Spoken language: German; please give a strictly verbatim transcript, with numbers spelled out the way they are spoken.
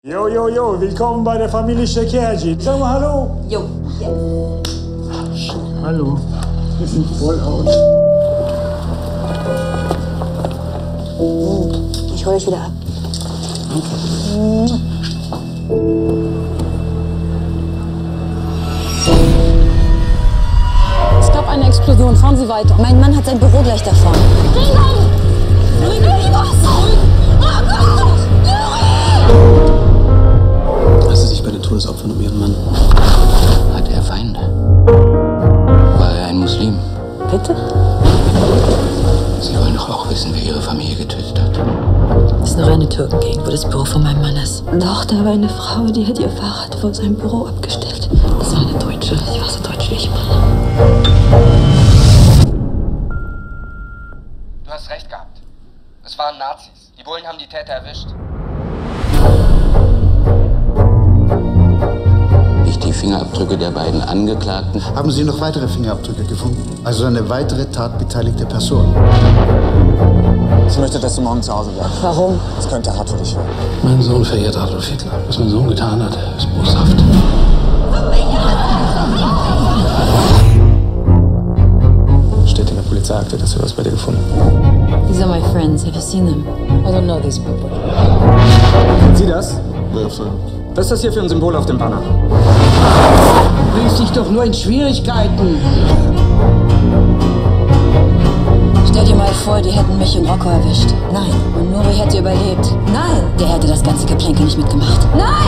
Jo, jo, jo, willkommen bei der Familie Shekerji. Sag mal hallo. Jo, yes. Hallo. Wir sind voll aus. Ich hole euch wieder ab. Es gab eine Explosion. Fahren Sie weiter. Mein Mann hat sein Büro gleich da vorne. Als sie sich bei den Todesopfern um ihren Mann. Hatte er Feinde? War er ein Muslim? Bitte? Sie wollen doch auch wissen, wer ihre Familie getötet hat. Das ist eine reine Türkengegend, wo das Büro von meinem Mann ist. Doch, da war eine Frau, die hat ihr Fahrrad vor seinem Büro abgestellt. Das war eine Deutsche. Sie war so deutsch wie ich bin. Du hast recht gehabt. Es waren Nazis. Die Bullen haben die Täter erwischt. Nicht die Fingerabdrücke der beiden Angeklagten. Haben Sie noch weitere Fingerabdrücke gefunden? Also eine weitere tatbeteiligte Person? Ich möchte, dass du morgen zu Hause bleibst. Warum? Das könnte hart für dich werden. Mein Sohn verehrt Adolf Hitler. Was mein Sohn getan hat, ist boshaft. Steht in der Polizeiakte, dass wir was bei dir gefunden. These are my friends. Have you seen them? I don't know these people. Sieh das? Was ist das hier für ein Symbol auf dem Banner? Du bringst dich doch nur in Schwierigkeiten. Stell dir mal vor, die hätten mich und Rocco erwischt. Nein. Und Nuri hätte überlebt. Nein. Der hätte das ganze Geplänkel nicht mitgemacht. Nein!